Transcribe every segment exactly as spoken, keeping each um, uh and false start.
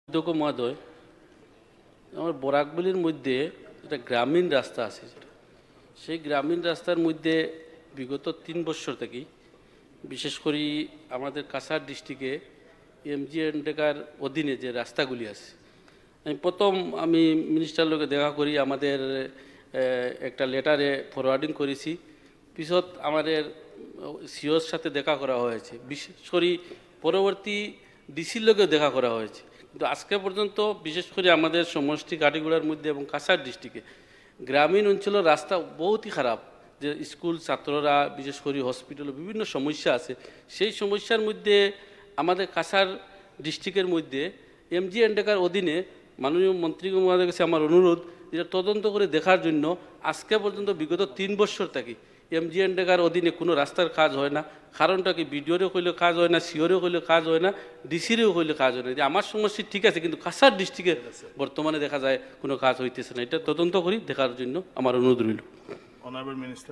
অধ্যক্ষ মহোদয়, আমার বরাকবলির মধ্যে একটা গ্রামীণ রাস্তা আছে, সেই গ্রামীণ রাস্তার মধ্যে বিগত তিন বছর থেকেই বিশেষ করে আমাদের কাছাড় ডিস্ট্রিক্টে এমজি এন্ডেকার অধীনে যে রাস্তাগুলি আছে, আমি প্রথম আমি মিনিস্টার লোকে দেখা করি, আমাদের একটা লেটারে ফরওয়ার্ডিং করেছি, পিছত আমাদের সিওর সাথে দেখা করা হয়েছে, বিশেষ করে পরবর্তী ডিসির লোকেও দেখা করা হয়েছে। কিন্তু আজকে পর্যন্ত বিশেষ করে আমাদের সমষ্টি কাটিগুড়ার মধ্যে এবং কাছাড় ডিস্ট্রিক্টে গ্রামীণ অঞ্চলের রাস্তা বহুতই খারাপ, যে স্কুল ছাত্ররা বিশেষ করে হসপিটালে বিভিন্ন সমস্যা আছে, সেই সমস্যার মধ্যে আমাদের কাছাড় ডিস্ট্রিক্টের মধ্যে এমজি এন্ডেকার অধীনে মাননীয় মন্ত্রী মহোদয়ের কাছে আমার অনুরোধ, যেটা তদন্ত করে দেখার জন্য। আজকে পর্যন্ত বিগত তিন বছর থাকি এমজি এন্ডেকার অধীনে কোনো রাস্তার কাজ হয় না। কারণটা কি, বিডিওরেও কইলে কাজ হয় না, সিওরেও কইলে কাজ হয় না, ডিসিরেও কইলে কাজ হয় না। যে আমার সমস্যা ঠিক আছে, কিন্তু কাছাড় ডিস্ট্রিক্টে বর্তমানে দেখা যায় কোনো কাজ হইতেছে না। এটা তদন্ত করি দেখার জন্য আমার অনুরোধ রইল। Honourable minister.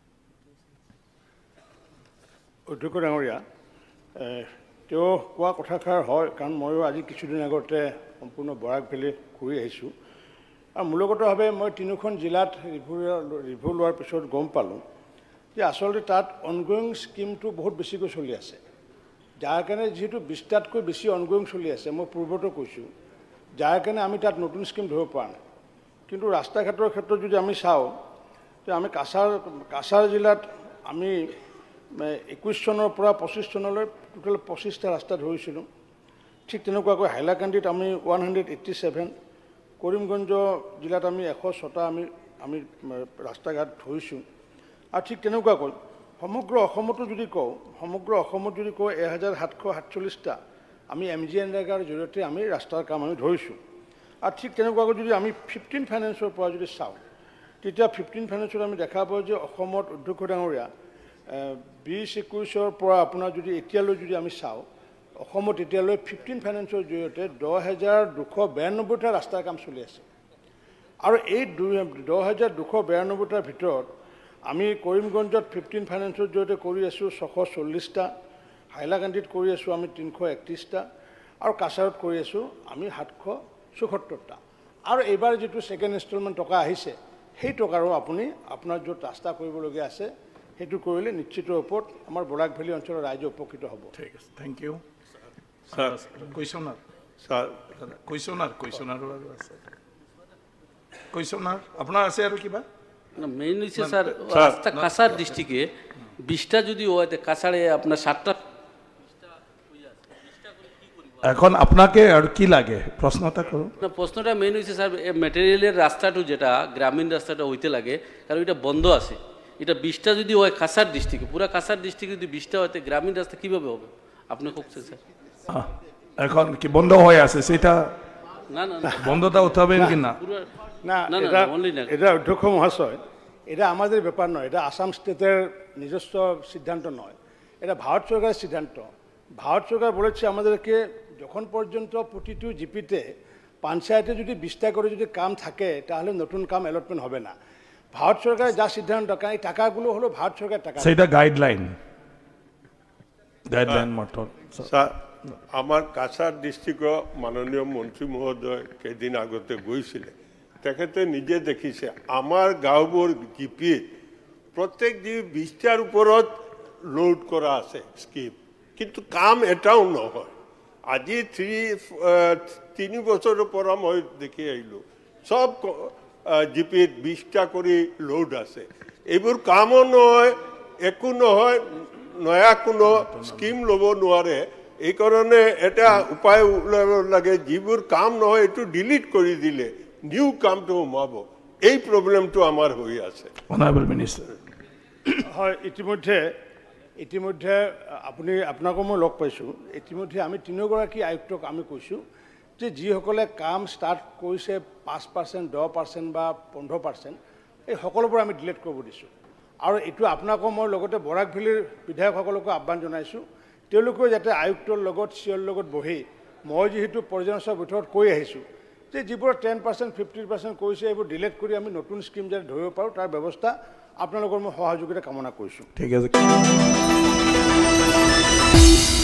অধ্যক্ষ ডাঙৰীয়া, তেওঁ কোৱা কথাষাৰ হয়, কাৰণ ময়ো আজি কিছুদিন আগতে সম্পূৰ্ণ বৰাক ভেলী ঘূৰি আহিছোঁ আৰু মূলগতভাৱে মই তিনিখন জিলাত ৰিভিউ ৰিভিউ লোৱাৰ পিছত গম পালোঁ যে আচলতে তাত অনগয়িং স্কিমটো বহুত বেছিকৈ চলি আছে, যাৰ কাৰণে যিহেতু বিছটাতকৈ বেছি অনগয়িং চলি আছে, মই পূৰ্বতো কৈছোঁ, যাৰ কাৰণে আমি তাত নতুন স্কিম ধৰিব পৰা নাই। কিন্তু ৰাস্তা ঘাটৰ ক্ষেত্ৰত যদি আমি চাওঁ, যে আমি কাছাৰ কাছাৰ জিলাত আমি একৈছ চনৰ পৰা পঁচিছ চনলৈ টোটেল পঁচিছটা ৰাস্তা ধৰিছিলোঁ। ঠিক তেনেকুৱাকৈ হাইলাকান্দিত আমি one hundred eighty seven, Karimganj জিলাত আমি এশ ছটা আমি আমি ৰাস্তা ঘাট ধৰিছোঁ। আৰু ঠিক তেনেকুৱাকৈ সমগ্ৰ অসমতো যদি কওঁ, সমগ্ৰ অসমত যদি কওঁ এহেজাৰ সাতশ সাতচল্লিছটা আমি এম জি এনৰেগাৰ জৰিয়তে আমি ৰাস্তাৰ কাম আমি ধৰিছোঁ। আৰু ঠিক তেনেকুৱাকৈ যদি আমি ফিফটিন ফাইনেন্সৰ পৰা যদি চাওঁ, তেতিয়া ফিফটিন ফাইনেন্সত আমি দেখা পাওঁ যে অসমত অধ্যক্ষ ডাঙৰীয়া বিছ একৈছৰ পৰা আপোনাৰ যদি এতিয়ালৈ যদি আমি চাওঁ, অসমত এতিয়ালৈ ফিফটিন ফাইনেন্সৰ জৰিয়তে দহ হাজাৰ দুশ বিৰান্নব্বৈটা ৰাস্তাৰ কাম চলি আছে। আৰু এই দুই দহ হাজাৰ দুশ বিৰান্নব্বৈটাৰ ভিতৰত আমি কৰিমগঞ্জত ফিফটিন ফাইনেন্সৰ জৰিয়তে কৰি আছোঁ ছশ চল্লিছটা, হাইলাকান্দিত কৰি আছোঁ আমি তিনিশ একত্ৰিছটা, আৰু কাছাৰত কৰি আছোঁ আমি সাতশ চৌসত্তৰটা। আৰু এইবাৰ যিটো ছেকেণ্ড ইনষ্টলমেণ্ট টকা আহিছে, সেই টকাৰো আপুনি আপোনাৰ য'ত ৰাস্তা কৰিবলগীয়া আছে সেইটো কৰিলে নিশ্চিত ওপৰত আমাৰ বৰাক ভেলী অঞ্চলৰ ৰাইজে উপকৃত হ'ব। ঠিক আছে, thank you. Sir questioner sir questioner কুৱেশ্যনাৰো আৰু আছে, কুৱেশ্যনাৰ আপোনাৰ আছে আৰু কিবা? মেইন হচ্ছে স্যার রাস্তা কাছাড় ডিস্ট্রিক্টে বিশটা যদি হয়, কাছাড়ে আপনার সাতটা। এখন আপনাকে আর কি লাগে প্রশ্নটা করুন। না, প্রশ্নটা মেইন হচ্ছে স্যার ম্যাটেরিয়ালের রাস্তাটা যেটা গ্রামীণ রাস্তাটা হইতে লাগে, কারণ এটা বন্ধ আছে। এটা বিশটা যদি হয় কাছাড় ডিস্ট্রিক্টে, পুরো কাছাড় ডিস্ট্রিক্টে যদি বিশটা হয়, গ্রামীণ রাস্তা কীভাবে হবে আপনি খুঁজছেন স্যার? এখন কি বন্ধ হয়ে আছে সেটা? না না, বন্ধটা উঠাবেন কি না? না, এটা অধ্যক্ষ মহাশয়, এটা আমাদের ব্যাপার নয়, এটা আসাম স্টেটের নিজস্ব সিদ্ধান্ত নয়, এটা ভারত সরকারের সিদ্ধান্ত। ভারত সরকার বলেছে আমাদেরকে যখন পর্যন্ত প্রতিটি জিপিতে পঞ্চায়েতে যদি বিশটা করে যদি কাম থাকে, তাহলে নতুন কাম অ্যালটমেন্ট হবে না। ভারত সরকারের যা সিদ্ধান্ত, কারণ এই টাকাগুলো হলো ভারত সরকারের টাকা, সেটা গাইডলাইন গাইডলাইন মতো। স্যার, আমার কাছাড় ডিস্ট্রিক্টৰ মাননীয় মন্ত্ৰী মহোদয় কেইদিন আগতে গৈছিলে, তেখেতে নিজে দেখিছে আমাৰ গাঁওবোৰ জিপিত প্ৰত্যেক জি বিশটাৰ ওপৰত লোড কৰা আছে স্কিম, কিন্তু কাম এটাও নহয়। আজি থ্ৰী তিনি বছৰৰ পৰা মই দেখি আহিলোঁ, চব জিপিত বিশটা কৰি লোড আছে, এইবোৰ কামো নহয়, একো নহয়, নয়া কোনো স্কিম ল'ব নোৱাৰে। এইকাৰণে এটা উপায় ওলাব লাগে, যিবোৰ কাম নহয় এইটো ডিলিট কৰি দিলে নিউ কামটো সোমাব। এই প্ৰব্লেমটো আমাৰ হৈ আছে। Honourable minister. হয়, ইতিমধ্যে ইতিমধ্যে আপুনি আপোনাকো মই লগ পাইছোঁ। ইতিমধ্যে আমি তিনিগৰাকী আয়ুক্তক আমি কৈছোঁ যে যিসকলে কাম ষ্টাৰ্ট কৰিছে পাঁচ পাৰ্চেণ্ট, দহ পাৰ্চেণ্ট বা পোন্ধৰ পাৰ্চেণ্ট, এই সকলোবোৰ আমি ডিলিট কৰিব দিছোঁ। আৰু এইটো আপোনাকো মই লগতে বৰাক ভেলীৰ বিধায়কসকলকো আহ্বান জনাইছোঁ, তেওঁলোকেও যাতে আয়ুক্তৰ লগত চিঅ'ৰ লগত বহি, মই যিহেতু পৰ্যালোচনাৰ ভিতৰত কৈ আহিছোঁ যে যিবোৰ টেন পাৰ্চেণ্ট ফিফটিন পাৰ্চেণ্ট কৰিছে, এইবোৰ ডিলিট কৰি আমি নতুন স্কিম যাতে ধৰিব পাৰোঁ, তাৰ ব্যৱস্থা আপোনালোকৰ মই সহযোগিতা কামনা কৰিছোঁ। ঠিক আছে।